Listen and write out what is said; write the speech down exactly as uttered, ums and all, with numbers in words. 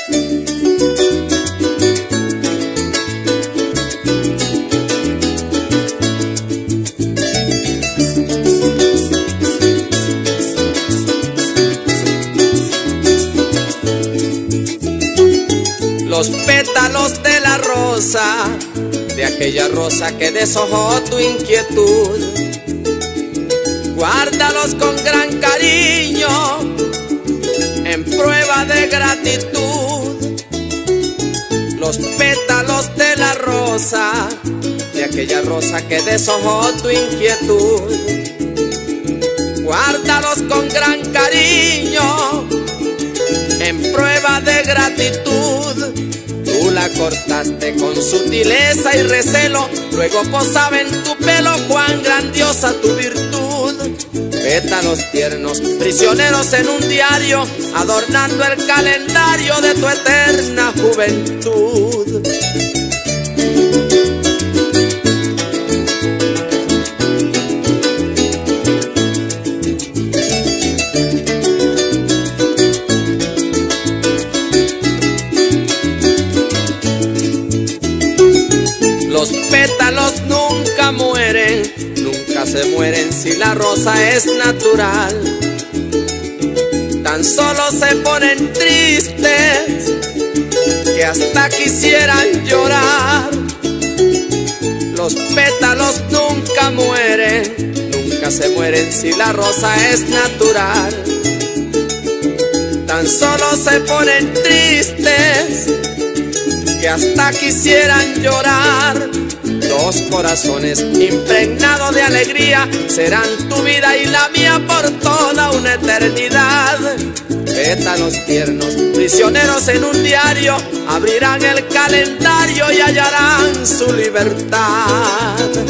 Los pétalos de la rosa, de aquella rosa que deshojó tu inquietud, guárdalos con gran cariño, en prueba de gratitud. Los pétalos de la rosa, de aquella rosa que deshojó tu inquietud, guárdalos con gran cariño, en prueba de gratitud. Tú la cortaste con sutileza y recelo, luego posaba en tu pelo cuán grandiosa tu virtud. Pétalos tiernos, prisioneros en un diario, adornando el calendario de tu eterna juventud. Los pétalos nunca mueren, nunca se mueren si la rosa es natural. Tan solo se ponen tristes que hasta quisieran llorar. Los pétalos nunca mueren, nunca se mueren si la rosa es natural. Tan solo se ponen tristes que hasta quisieran llorar. Dos corazones impregnados de alegría serán tu vida y la mía por toda una eternidad. Pétalos tiernos, prisioneros en un diario, abrirán el calendario y hallarán su libertad.